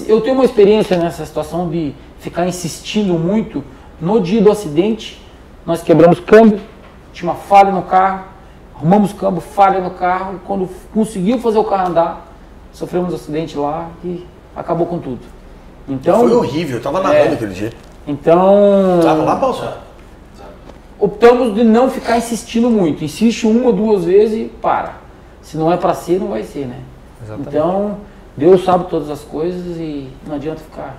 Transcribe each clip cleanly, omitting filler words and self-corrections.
eu tenho uma experiência nessa situação de ficar insistindo muito. No dia do acidente, nós quebramos câmbio, tinha uma falha no carro, arrumamos câmbio, falha no carro, e quando conseguiu fazer o carro andar, sofremos um acidente lá e acabou com tudo. Então, foi horrível, eu tava narrando aquele dia. Então, Tava lá, Paulo? optamos de não ficar insistindo muito. Insiste uma ou duas vezes e para. Se não é para ser, não vai ser, né? Exatamente. Então, Deus sabe todas as coisas e não adianta ficar...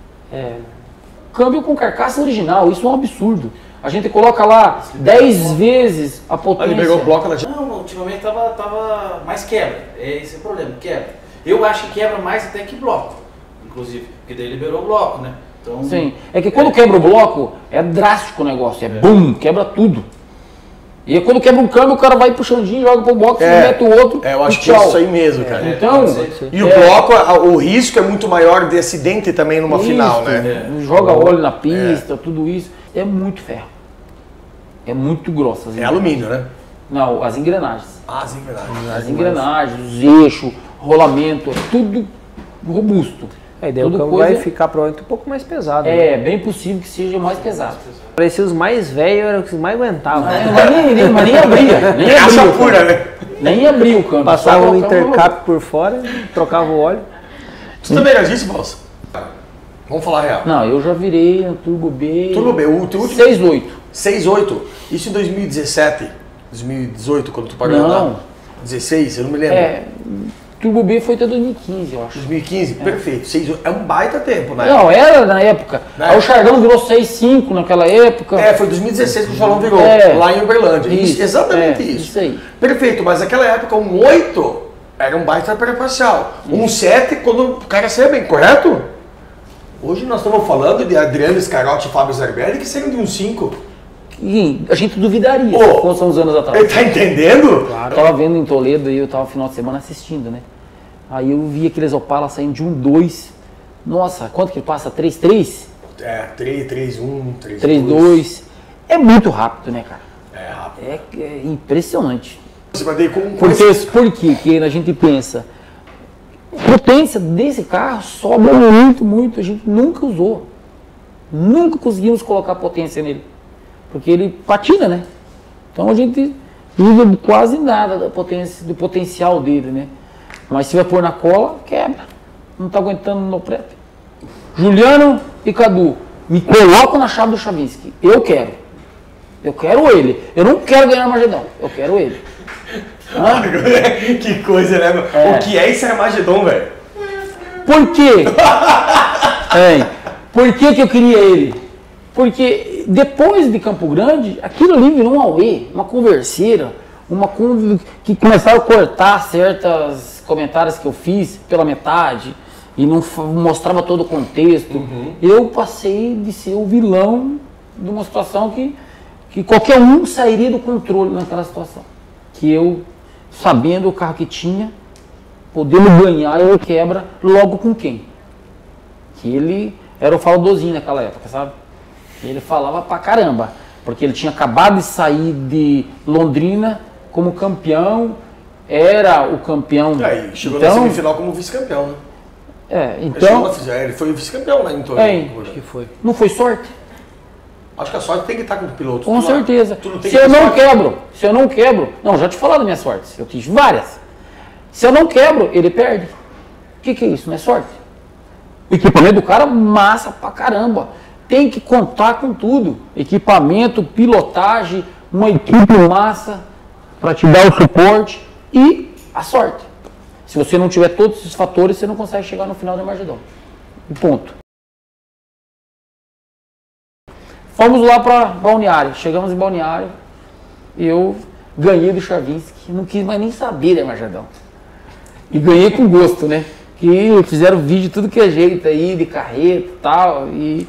câmbio com carcaça original, isso é um absurdo. A gente coloca lá 10 vezes a potência. Ele pegou o bloco na... Não, ultimamente tava mais quebra. Esse é o problema, quebra. Eu acho que quebra mais até que bloco, inclusive, porque daí liberou o bloco, né? Então, sim, é que quando quebra o bloco, é drástico o negócio, bum, quebra tudo. E quando quebra um câmbio, o cara vai puxandinho, joga pro box, mete o outro. Eu acho e que é isso aí mesmo, cara. Então, e o bloco, o risco é muito maior de acidente também numa final, né? Joga óleo na pista, tudo isso. É muito ferro. É muito grossa. É alumínio, né? Não, as engrenagens. As engrenagens. As engrenagens, os eixos, rolamento, é tudo robusto. Aí daí o câmbio vai ficar provavelmente um pouco mais pesado. É, bem possível que seja mais pesado. Parecia os mais velhos, eram os que mais aguentavam. Mas nem abria. Nem abria pura, né? Nem abria o câmbio. Passava um intercap por fora, trocava o óleo. Você também era disso, Balsa? Vamos falar real. Não, eu já virei no Turbo B. Turbo B, o teu último? 6.8. 6.8. Isso em 2017, 2018, quando tu parou de Não. andar? 16, eu não me lembro. Turbo B foi até 2015, eu acho. 2015, perfeito. 6.8. É um baita tempo, né? Não, era na época. Aí o Chardão virou 6.5 naquela época. Foi 2016 que o Chalão virou, lá em Uberlândia. Exatamente isso. Isso aí. Perfeito, mas naquela época um 8 era um baita pré-parcial. Um 7 quando o cara saia bem, correto? Hoje nós estamos falando de Adriano Scarotti e Fábio Zarbelli que saíram de um 5. E a gente duvidaria, quando são uns anos atrás. Ele tá entendendo? Claro. Eu tava vendo em Toledo e eu tava no final de semana assistindo, né? Aí eu vi aqueles Opala saindo de 1.2. Nossa, quanto que passa? 3.3? 3.1, 3.2. É muito rápido, né, cara? É rápido. É impressionante. Você vai ter com Por quê? Que a gente pensa, a potência desse carro sobra muito, a gente nunca usou. Nunca conseguimos colocar potência nele. Porque ele patina, né? Então a gente usa quase nada da potência, do potencial dele, né? Mas se vai pôr na cola, quebra. Não tá aguentando no prep. Juliano e Cadu, me colocam na chave do Chavinski. Eu quero. Eu quero ele. Eu não quero ganhar Armagedon. Eu quero ele. Que coisa, né? O que é esse Armagedon, velho? Por quê? Por que eu queria ele? Porque depois de Campo Grande, aquilo ali virou um auê, uma converseira, que começaram a cortar certos comentários que eu fiz pela metade e não mostrava todo o contexto. Eu passei de ser o vilão de uma situação que qualquer um sairia do controle naquela situação. Que eu, sabendo o carro que tinha, podendo ganhar, eu quebra logo com quem? Que ele era o faldozinho naquela época, sabe? Ele falava pra caramba, porque ele tinha acabado de sair de Londrina como campeão, era o campeão. Chegou na semifinal como vice-campeão, né? Então. Ele foi vice-campeão lá em Toledo. Acho que foi. Não foi sorte? Acho que a sorte tem que estar com o piloto. Com certeza. Se eu não quebro, não, já te falei das minhas sortes, eu tive várias. Se eu não quebro, ele perde. O que é isso? Não é sorte? O equipamento do cara, massa pra caramba. Tem que contar com tudo. Equipamento, pilotagem, uma equipe massa para te dar o suporte e a sorte. Se você não tiver todos esses fatores, você não consegue chegar no final do Armagedon. E ponto. Fomos lá para Balneário. Chegamos em Balneário e eu ganhei do Chavinski. Não quis mais nem saber do Armagedon. E ganhei com gosto, né? Que fizeram vídeo tudo que é jeito aí, de carreta e tal.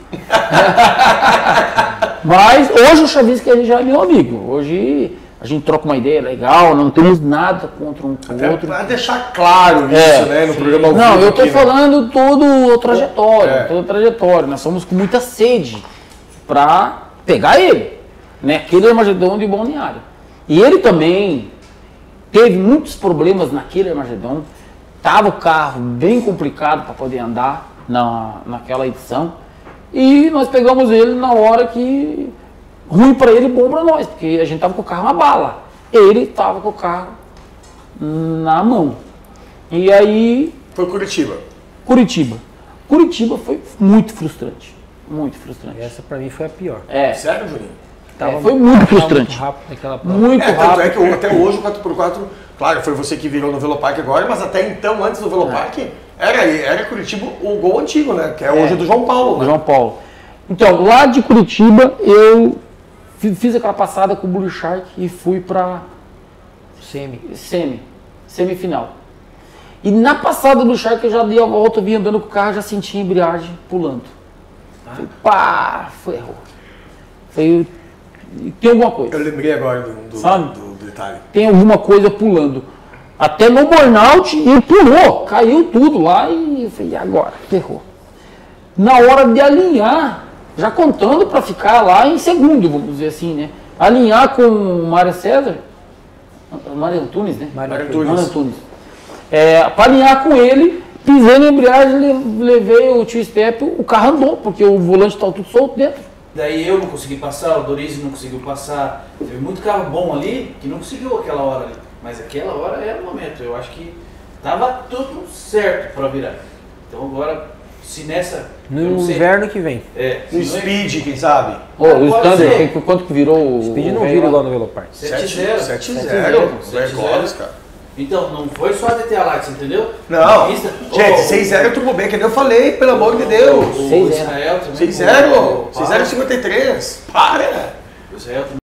Mas hoje o Chavinski já é meu amigo. Hoje a gente troca uma ideia legal, não temos nada contra um com o outro. Para deixar claro isso, né? No programa ao vivo. Não, eu estou falando toda a trajetória. Nós somos com muita sede para pegar ele. Né? Aquele Armagedon de Balneário. E ele também teve muitos problemas naquele Armagedon. Tava o carro bem complicado para poder andar, naquela edição. E nós pegamos ele na hora que ruim para ele, bom para nós, porque a gente tava com o carro na bala. Ele tava com o carro na mão. E aí... Foi Curitiba. Curitiba foi muito frustrante. Muito frustrante. Essa pra mim foi a pior. Sério, Juninho? Foi muito frustrante. Muito rápido naquela prova. Muito Tanto rápido. é que até hoje o 4x4, claro, foi você que virou no Velopark agora, mas até então, antes do Velopark, era Curitiba o gol antigo, né? Que é hoje do João Paulo. Do Né? João Paulo. Então, lá de Curitiba, eu fiz aquela passada com o Blue Shark e fui pra semifinal. E na passada do Shark eu já dei a volta, eu vim andando com o carro, já senti a embreagem pulando. Falei, pá, foi. Tem alguma coisa. Eu lembrei agora do detalhe. Tem alguma coisa pulando. Até no burnout e pulou, caiu tudo lá e eu falei, e agora? Ferrou. Na hora de alinhar, já contando para ficar lá em segundo, vamos dizer assim, né? Alinhar com o Mário César, Mário Antunes, né? Mário Antunes. Para alinhar com ele, pisei na embreagem, levei o tio Step, o carro andou, porque o volante estava tudo solto dentro. Daí eu não consegui passar, o Dorizi não conseguiu passar. Teve muito carro bom ali que não conseguiu aquela hora ali. Mas aquela hora era o momento. Eu acho que tava tudo certo para virar. Então agora, se nessa... No inverno que vem. No Speed, quem sabe? O Standard, quanto que virou o... Speed não vira igual no Velopark. 7-0. 7-0. Cara. Então, não foi só a DTA Lights, entendeu? Não. Pista, Gente, 6-0 tudo bem, que nem eu falei, pelo amor de Deus. O Israel também. 6-0, 6-0-53. Para! O Israel também.